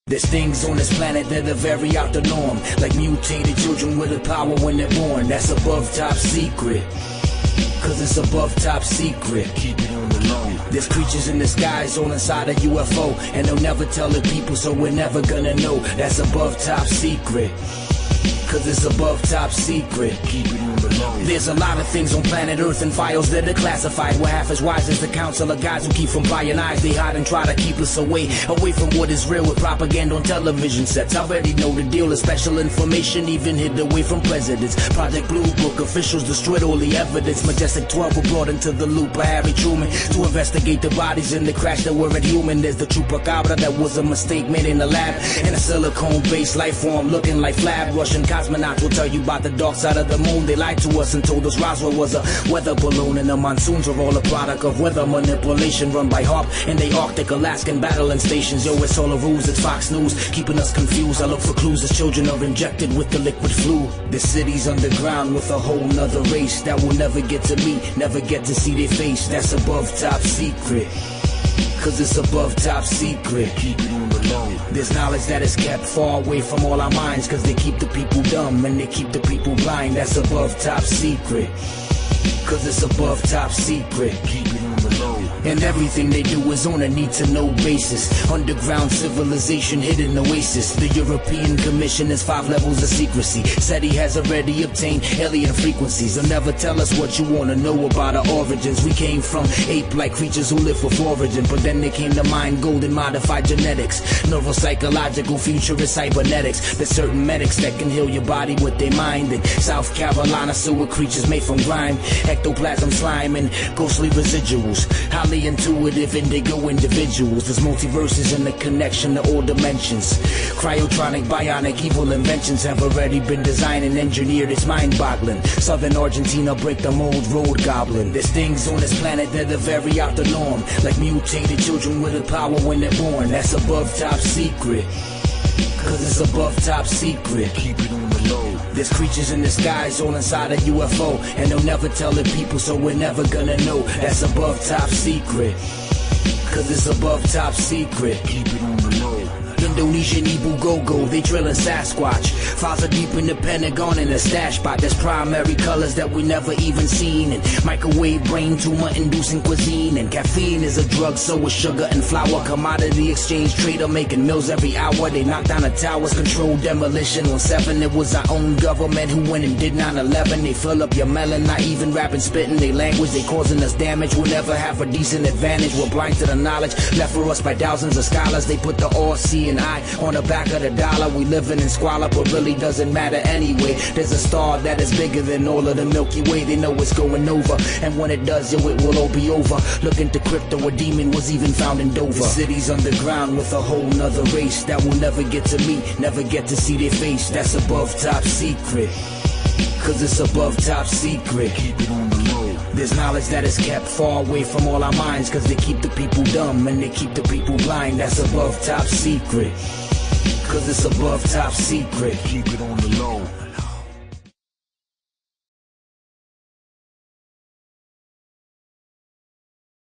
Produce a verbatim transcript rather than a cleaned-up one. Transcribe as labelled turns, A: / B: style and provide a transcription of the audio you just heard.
A: There's things on this planet that are very out the norm, like mutated children with a power when they're born. That's above top secret, cause it's above top secret. Keep it on the low. There's creatures in the skies all inside a U F O, and they'll never tell the people, so we're never gonna know. That's above top secret, cause it's above top secret. Keep it on the low. There's a lot of things on planet Earth and files that are classified. We're half as wise as the council of guys who keep from prying eyes. They hide and try to keep us away, away from what is real with propaganda on television sets. I already know the deal is special information, even hid away from presidents. Project Blue Book officials destroyed all the evidence. Majestic twelve were brought into the loop by Harry Truman to investigate the bodies in the crash that weren't human. There's the Chupacabra that was a mistake made in the lab, and a silicone-based life form looking like Flab. Russian cosmonauts will tell you about the dark side of the moon. They lied to us and told us Roswell was a weather balloon, and the monsoons are all a product of weather manipulation run by HAARP and the Arctic Alaskan battling stations. Yo, it's all a ruse, it's Fox News keeping us confused. I look for clues as children are injected with the liquid flu. The city's underground with a whole nother race that will never get to meet, never get to see their face. That's above top secret, cause it's above top secret. Keep it on the low. There's knowledge that is kept far away from all our minds, cause they keep the people dumb and they keep the people blind. That's above top secret, cause it's above top secret. Keep it on the low. And everything they do is on a need-to-know basis. Underground civilization, hidden oasis. The European Commission has five levels of secrecy. SETI has already obtained alien frequencies. They'll never tell us what you want to know about our origins. We came from ape-like creatures who live for foraging, but then they came to mind golden modified genetics, neuropsychological futurist cybernetics. There's certain medics that can heal your body with their mind. In South Carolina, sewer creatures made from grime, ectoplasm, slime, and ghostly residuals. Highly intuitive indigo individuals. There's multiverses and the connection to all dimensions. Cryotronic, bionic, evil inventions have already been designed and engineered. It's mind-boggling. Southern Argentina break the mold, road goblin. There's things on this planet that are very out the norm, like mutated children with a power when they're born. That's above top secret, cause it's above top secret. Keep it on the low. There's creatures in the skies all inside a U F O, and they'll never tell the people, so we're never gonna know. That's above top secret, cause it's above top secret. Keep it on the low. Indonesian Ibu Gogo, they drilling Sasquatch. Files are deep in the Pentagon in a stash spot. There's primary colors that we never even seen, and microwave brain tumor inducing cuisine. And caffeine is a drug, so is sugar and flour. Commodity exchange trader making mills every hour. They knock down the towers, control demolition. On seven, it was our own government who went and did nine eleven. They fill up your melon, not even rapping, spitting they language. They causing us damage, we'll never have a decent advantage. We're blind to the knowledge left for us by thousands of scholars. They put the R, C, and I on the back of the dollar. We living in squalor, but really doesn't matter anyway. There's a star that is bigger than all of the Milky Way. They know it's going over, and when it does, yo, it will all be over. Look into crypto, a demon was even found in Dover. The city's underground with a whole nother race that will never get to meet, never get to see their face. That's above top secret, cause it's above top secret. Keep it on the low. There's knowledge that is kept far away from all our minds, cause they keep the people dumb and they keep the people blind. That's above top secret, cause it's above top secret. Keep it on the low.